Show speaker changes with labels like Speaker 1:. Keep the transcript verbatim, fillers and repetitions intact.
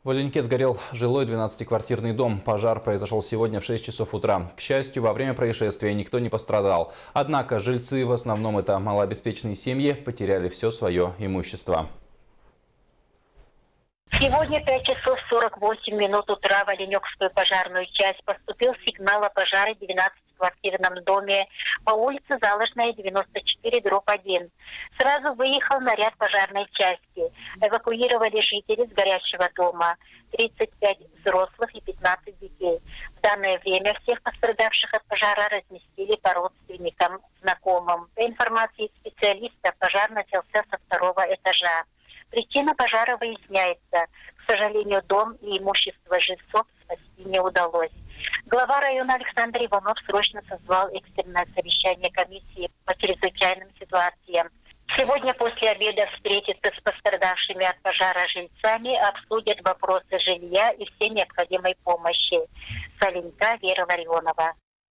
Speaker 1: В Оленьке сгорел жилой двенадцатиквартирный дом. Пожар произошел сегодня в шесть часов утра. К счастью, во время происшествия никто не пострадал. Однако жильцы, в основном это малообеспеченные семьи, потеряли все свое имущество.
Speaker 2: Сегодня в пять часов сорок восемь минут утра в Оленёкскую пожарную часть поступил сигнал о пожаре в двенадцатиквартирном доме по улице Заложная, девяносто четыре, дробь один. Сразу выехал наряд пожарной части. Эвакуировали жителей с горящего дома. тридцать пять взрослых и пятнадцать детей. В данное время всех пострадавших от пожара разместили по родственникам, знакомым. По информации специалистов, пожар начался со второго этажа. Причина пожара выясняется. К сожалению, дом и имущество жильцов спасти не удалось. Глава района Александр Иванов срочно созвал экстренное совещание комиссии по чрезвычайным ситуациям. Сегодня после обеда встретятся с пострадавшими от пожара жильцами, обсудят вопросы жилья и всей необходимой помощи. С Оленька, Вера Ларионова.